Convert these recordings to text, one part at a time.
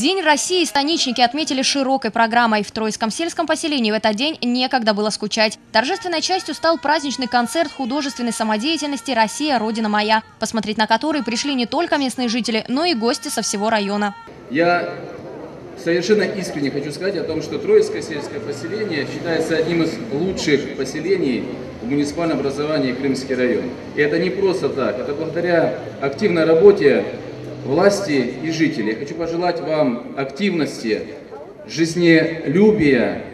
День России станичники отметили широкой программой. В Троицком сельском поселении в этот день некогда было скучать. Торжественной частью стал праздничный концерт художественной самодеятельности «Россия, Родина моя», посмотреть на который пришли не только местные жители, но и гости со всего района. Я совершенно искренне хочу сказать о том, что Троицкое сельское поселение считается одним из лучших поселений в муниципальном образовании Крымский район. И это не просто так, это благодаря активной работе власти и жителей. Я хочу пожелать вам активности, жизнелюбия,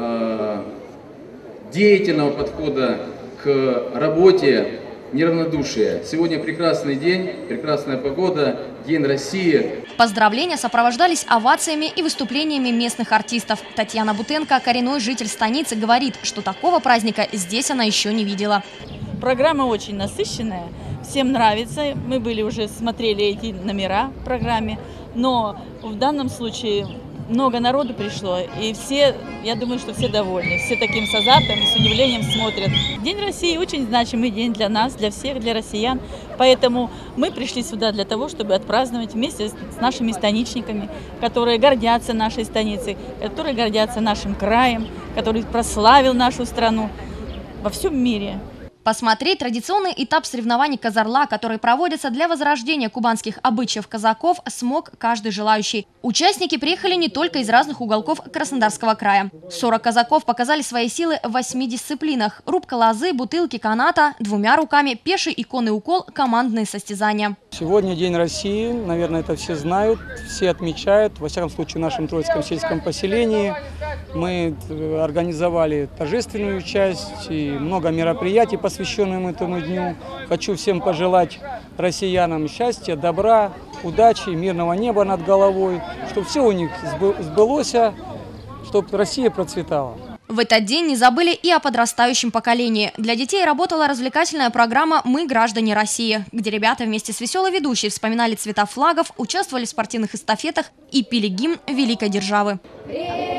деятельного подхода к работе, неравнодушия. Сегодня прекрасный день, прекрасная погода, День России. Поздравления сопровождались овациями и выступлениями местных артистов. Татьяна Бутенко, коренной житель станицы, говорит, что такого праздника здесь она еще не видела. Программа очень насыщенная, всем нравится. Мы уже смотрели эти номера в программе, но в данном случае много народу пришло, и все, я думаю, что все довольны, все таким с азартом и с удивлением смотрят. День России очень значимый день для нас, для всех, для россиян, поэтому мы пришли сюда для того, чтобы отпраздновать вместе с нашими станичниками, которые гордятся нашей станицей, которые гордятся нашим краем, который прославил нашу страну во всем мире. Посмотреть традиционный этап соревнований «Казарла», который проводится для возрождения кубанских обычаев казаков, смог каждый желающий. Участники приехали не только из разных уголков Краснодарского края. 40 казаков показали свои силы в 8 дисциплинах: рубка лозы, бутылки каната, двумя руками, пеший и конный укол, командные состязания. Сегодня День России, наверное, это все знают, все отмечают. Во всяком случае, в нашем Троицком сельском поселении мы организовали торжественную часть и много мероприятий, посвященным этому дню. Хочу всем пожелать россиянам счастья, добра, удачи, мирного неба над головой, чтобы все у них сбылось, чтобы Россия процветала. В этот день не забыли и о подрастающем поколении. Для детей работала развлекательная программа «Мы граждане России», где ребята вместе с веселой ведущей вспоминали цвета флагов, участвовали в спортивных эстафетах и пели гимн великой державы.